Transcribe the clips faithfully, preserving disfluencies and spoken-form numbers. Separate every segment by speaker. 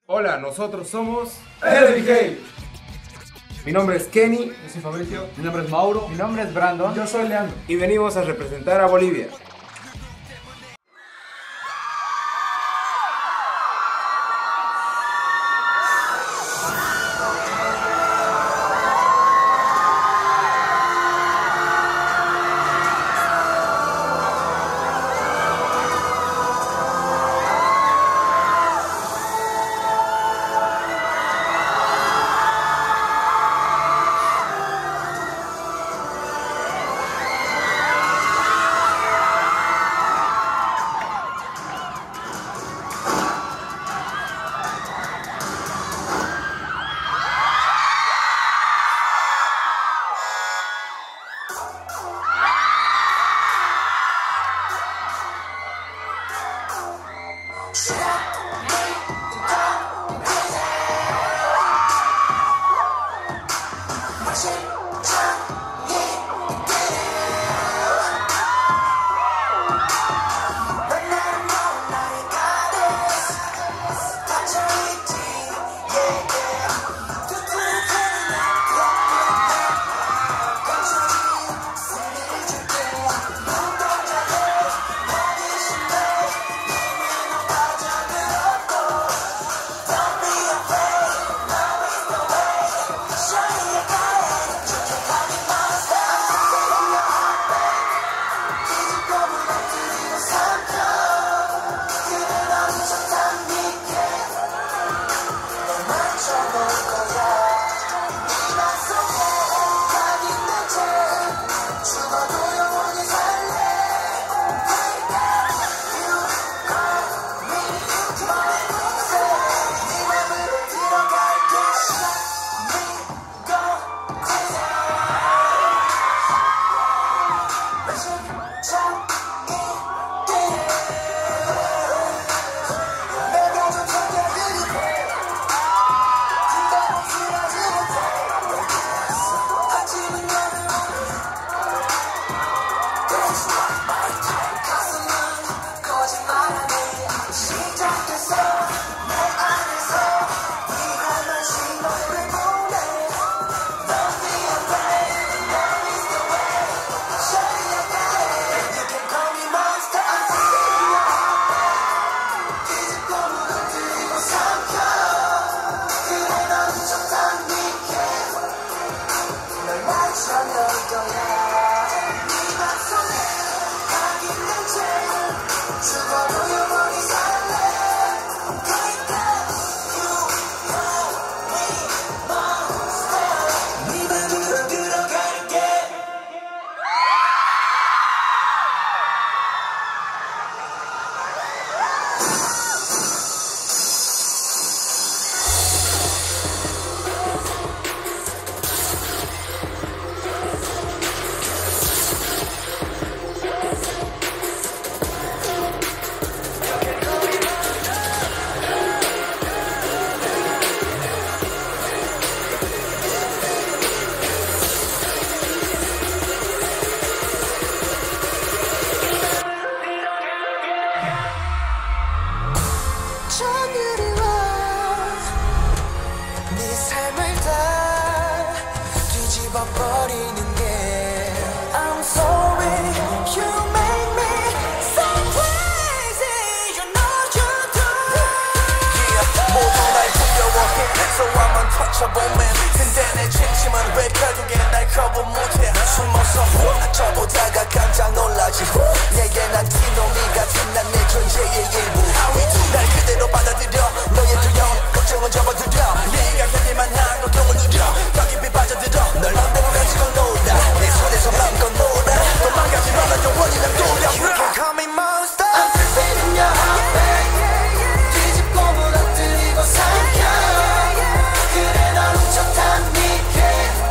Speaker 1: Hola, nosotros somos
Speaker 2: L B K.
Speaker 1: Mi nombre es Kenny.
Speaker 2: Yo soy Fabricio.
Speaker 3: Mi nombre es Mauro.
Speaker 4: Mi nombre es Brandon.
Speaker 2: Yo soy Leandro.
Speaker 1: Y venimos a representar a Bolivia.
Speaker 5: 근데 내 진심은 왜 결국엔 날 거부 못해. 숨어서 후 저보다가 깜짝 놀라지 후 내게 난 티노미 같은 난 내 존재의 일부. 날 그대로 받아들여 너의 두려움 걱정은 접어들여 네가 견딜만 한 고통을 누려 더 깊이 빠져들어 널 맘대로 가지고 놀아 내 손에서 맘껏 놀아 도망가지 마라 영원히 난 돌려. You can call me monster. I'm feeling your heart babe. 뒤집고 무너뜨리고 삼켜. 그래 넌 훔쳤단 니게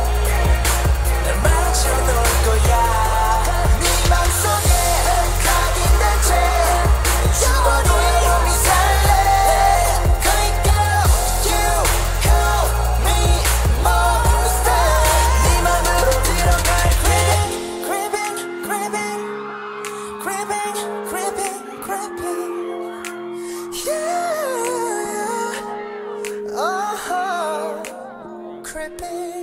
Speaker 5: 날 맞춰놓을 거야. 네 맘속에 각인된 채 죽어도 영원히 살래. creeping